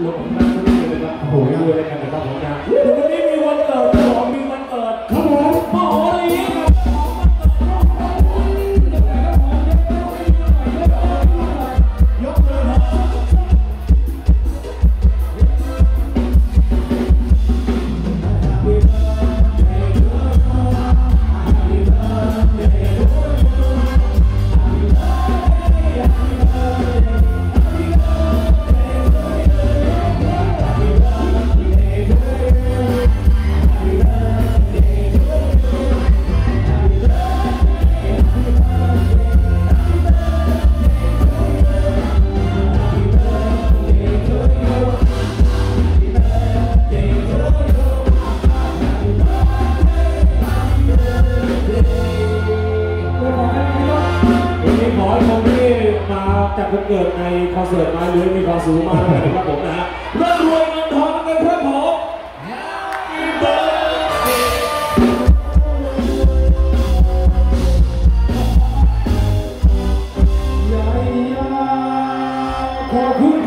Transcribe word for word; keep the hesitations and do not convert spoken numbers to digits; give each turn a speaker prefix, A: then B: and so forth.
A: ลงมาที่นี่เลยครับโอ้โหด้วยกันนะครับผมนะวันนี้มีวันเกิดของมีวันเกิดครับผมโอ้โหอะไรอย่างเงี้ยยกเลยครับจากวันเกิดในคอนเสิร์ตมาเลยมีความสูงมากนะครับผมนะฮะร่ำรวยเงินทองกันครับผม Happy Birthday ใหญ่ยาวขอบคุณ